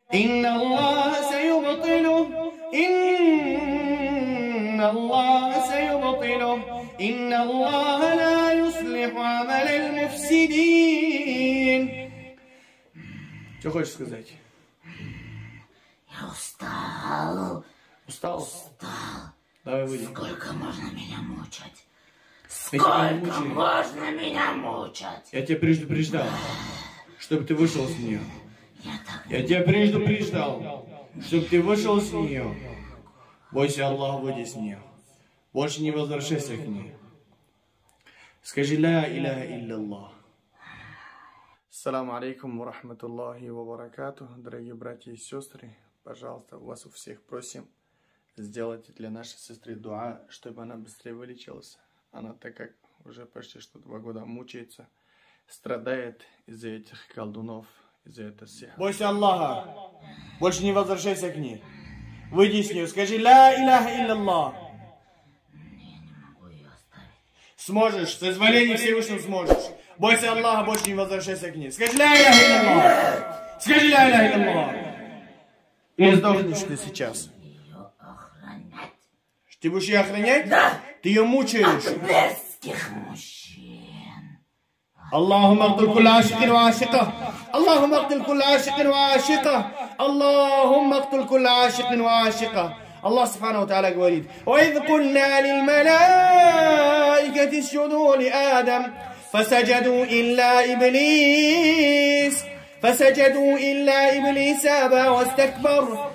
إن الله سيبطله إن الله سيبطله إن الله لا يصلح عمل المفسدين. Что хочешь сказать? Я устал. Устал? Устал. Давай выйдем. Сколько можно меня мучать? Сколько можно меня мучать? Я тебя предупреждал, чтобы ты вышел с нее. Я тебя предупреждал, чтобы ты вышел с нее. Бойся Аллаха, выйди с нее. Больше не возвращайся к ней. Скажи ля иляха илля-Аллах. Ассаламу алейкум ва рахматуллахи ва баракату. Дорогие братья и сестры, пожалуйста, вас у всех просим, сделайте для нашей сестры дуа, чтобы она быстрее вылечилась. Она, так как уже почти что 2 года мучается, страдает из-за этих колдунов, из-за этого всех. Бойся Аллаха, больше не возвращайся к ней. Выйди с нее, скажи ля иляха илля-Аллах. Я не могу ее оставить. Сможешь, с дозволения Всевышнего сможешь. Бойся Аллаха, больше не возвращайся к ней. Скажи ля иляха илля-Аллах. Скажи ля иляха илля-Аллах. И сдохнешь ты сейчас. Ее охранять. Ты будешь ее охранять? Да. Ты ее мучаешь. Мерзких мужчин. اللهم اقتل كل عاشق وعاشقة اللهم اقتل كل عاشق وعاشقة اللهم اقتل كل عاشق وعاشقة. الله سبحانه وتعالى говорит: وإذ قلنا للملائكة اسجدوا لآدم فسجدوا إلا إبليس أبى واستكبر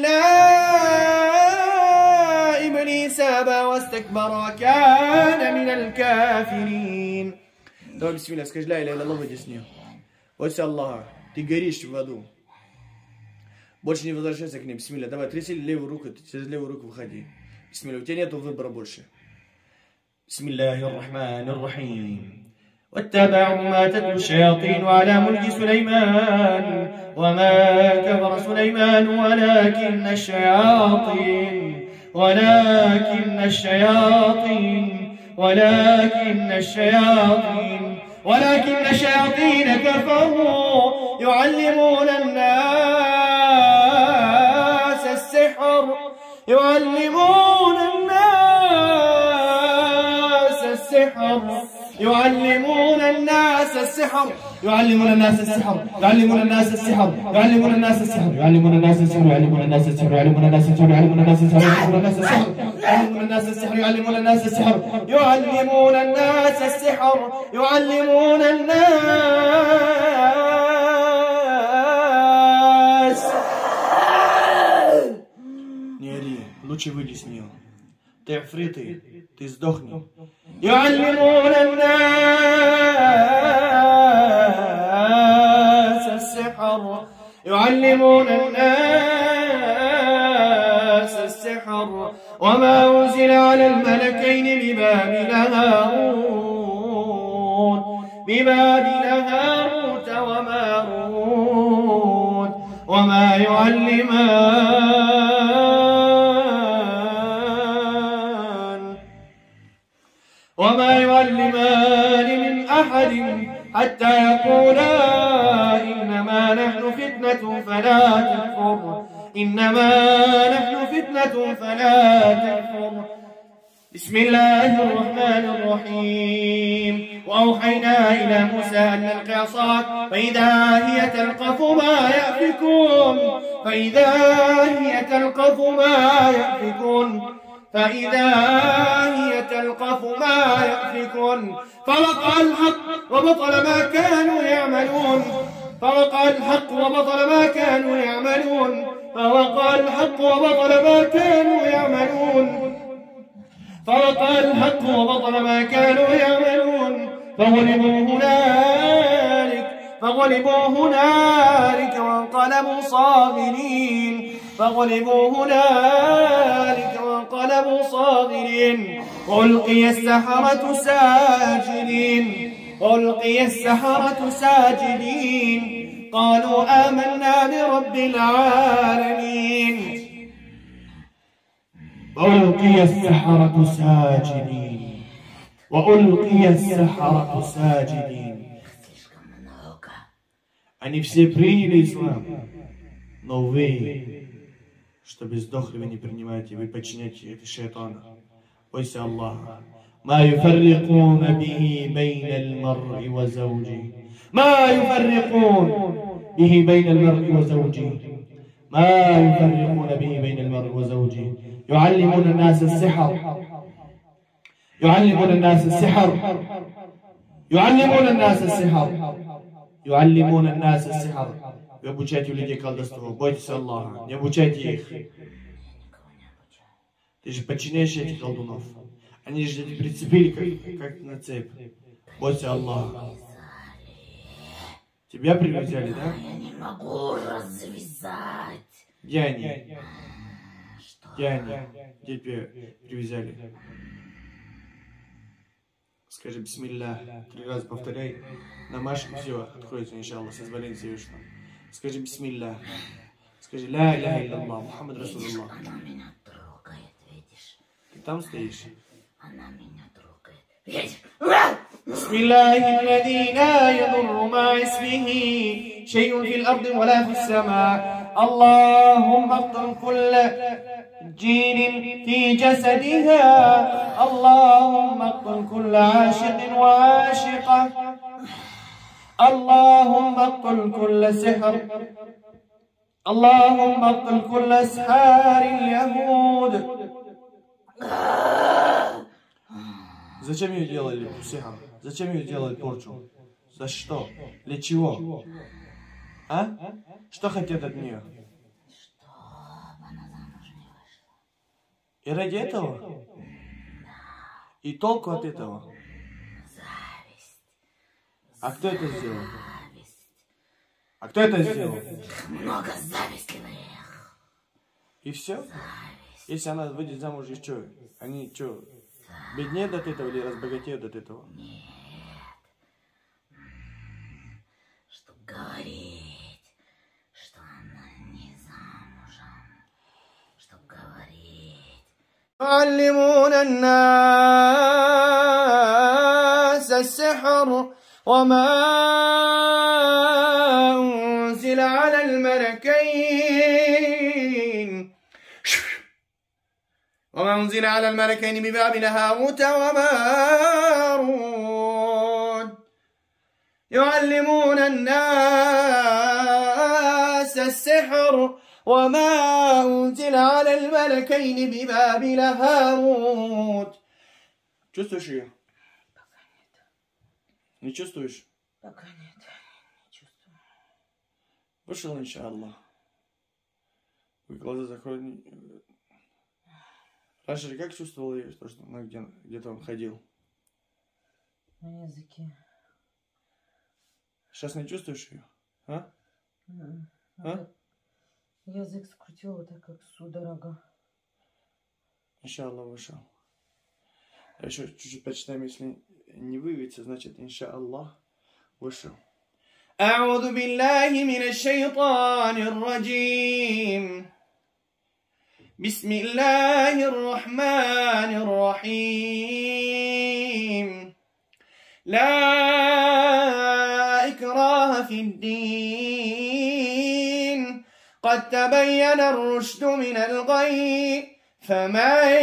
وكان من الكافرين. Давай, бисмилля, скажи ля иляха илля-Аллах, выйди с нее. Бойся Аллаха, ты горишь в аду. Больше не возвращайся к ней, бисмилля. Давай, тряси левую руку, через левую руку выходи. Бисмилля, у тебя нету выбора больше. Бисмиллахи ар-Рахмани ар-Рахим. واتبعوا ما تتلو الشياطين على ملك سليمان وما كفر سليمان ولكن الشياطين كفروا يعلمون الناس السحر يعلمون الناس السحر Не ори, лучше выйди с нее. Ты африты, ты сдохни. يعلمون الناس السحر وما أنزل على الملكين ببابل هاروت وماروت وما يعلمان من أحد حتى يقولا إنما نحن فتنة فلا تكفر. بسم الله الرحمن الرحيم. وأوحينا إلى موسى أن ألق عصاك فإذا هي تلقف ما يأفكون فوقع الحق وبطل ما كانوا يعملون. فغلبوا هنالك وانقلبوا صاغرين. ألقي السحرة ساجدين قالوا آمنا برب العالمين. ألقي السحرة ساجدين. Они все приняли ислам. Но вы, чтобы сдохли, вы не принимаете, вы подчиняете это шайтана. Бойся Аллаха. ما يفرقون به بين المرء وزوجه ما يفرقون به بين المرء وزوجه ما يفرقون به بين المرء وزوجه يعلمون الناس السحر يعلمون الناس السحر يعلمون الناس السحر يعلمون الناس السحر. Вы обучаете людей колдовству. Бойтесь Аллаха. Не обучайте их. Ты же подчиняешь этих колдунов. Они же тебя прицепили как на цепь. Бойся Аллаха. Тебя привязали, да? Я не могу развязать. Где они? Где они? Где тебя привязали? Скажи бисмилля. 3 раза повторяй. Намажь, и все, откроется, иншаллах, созволение Всевышнего. Скажи бисмилля. Скажи ля иляха илляллах, Мухаммад Расулуллах. Она меня трогает, видишь? Ты там стоишь? Она меня трогает. Видишь? بسم الله الذي لا يضر مع اسمه شيء في الأرض ولا في السماء. اللهم اقتل كل جين في جسدها. اللهم اقتل كل عاشق وعاشقة. اللهم اقتل كل سحر. اللهم اقتل كل أسحار اليهود. Зачем ее делали сихар? Зачем ее делали порчу? За что? Для чего? А? Что хотят от нее? Чтобы она замуж не вышла. И ради этого? И толку от этого? Зависть. А кто это сделал? Зависть. А кто это сделал? Много завистливых. И все? Зависть. Если она выйдет замуж, и что? Они что? Беднеют от этого или разбогатеют от этого? Нет. Чтоб говорить, что она не замужем. Чтоб говорить. يعلمون الناس السحر وما أنزل على الملكين ببابل هاروت وماروت. يعلمون الناس السحر وما أنزل على الملكين ببابل هاروت. Чувствуешь ее? Пока нет. Не чувствуешь? Пока нет. Не чувствую. Вышел, иншаллах. Вы глаза закрой. Раньше как чувствовал ее, что она где-то он ходил? На языке. Сейчас не чувствуешь ее? А? А? Язык скрутил вот так, как судорога. Иншаллах вышел. А еще чуть-чуть почитаем, если не выявится, значит иншаллах вышел. أعوذ بالله من الشيطان الرجيم. بسم الله الرحمن الرحيم. لا إكراه في الدين قد تبين الرشد من الغي فمن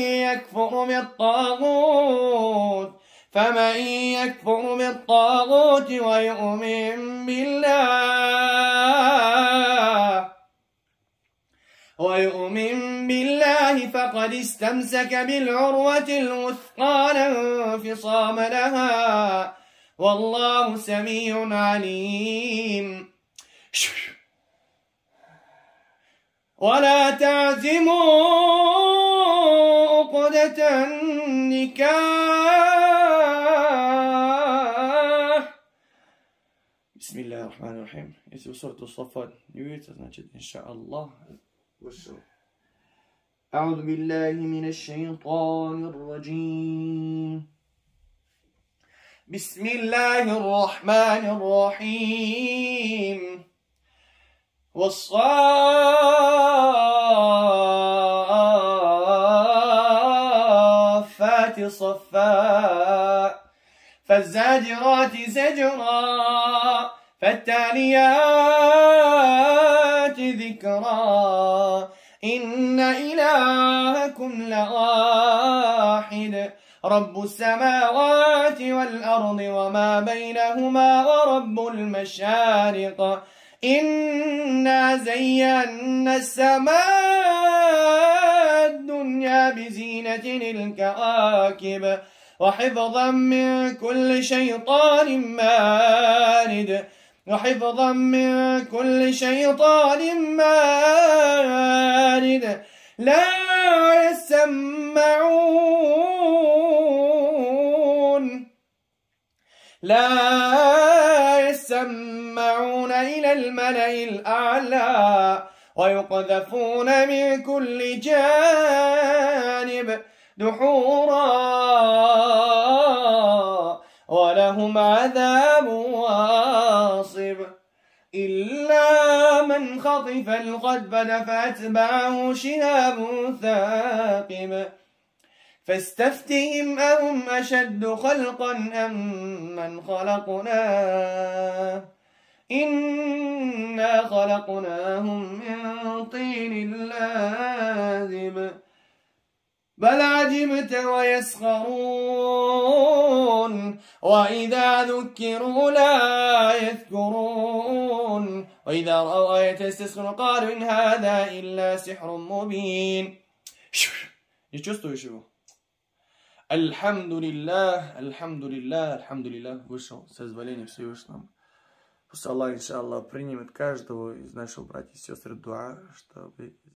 يكفر بالطاغوت ويؤمن بالله فقد استمسك بالعروة الوثقى لا انفصام لها والله سميع عليم. ولا تعزموا عقدة النكاح. بسم الله الرحمن الرحيم. Если سورة الصفات не видите, значит иншаллах вышел. أعوذ بالله من الشيطان الرجيم. بسم الله الرحمن الرحيم. والصافات صفا فالزاجرات زجرا فالتاليات ذكرا إن إلهكم لواحد رب السماوات والأرض وما بينهما ورب المشارق إنا زينا السماء الدنيا بزينة الكواكب وحفظا من كل شيطان مارد وحفظا من كل شيطان مارد لا يسمعون إلى الملأ الأعلى ويقذفون من كل جانب دحورا ولهم عذاب واصب إلا من خطف الخطفة فأتبعه شهاب ثاقب فاستفتهم أهم أشد خلقا أم من خلقنا إنا خلقناهم من طين لازب بل عجبت ويسخرون وإذا ذكروا لا يذكرون وإذا رأوا آية يستسخرون قالوا إن هذا إلا سحر مبين. Не чувствуешь его? Альхамдулиллах, альхамдулиллах, альхамдулиллах. Вышел с дозволения Всевышнего. Пусть Аллах, иншаллах, примет каждого из наших братьев и сестер дуа, чтобы